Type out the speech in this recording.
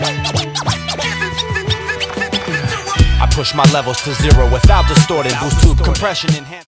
I push my levels to zero without distorting, boost tube compression, enhance.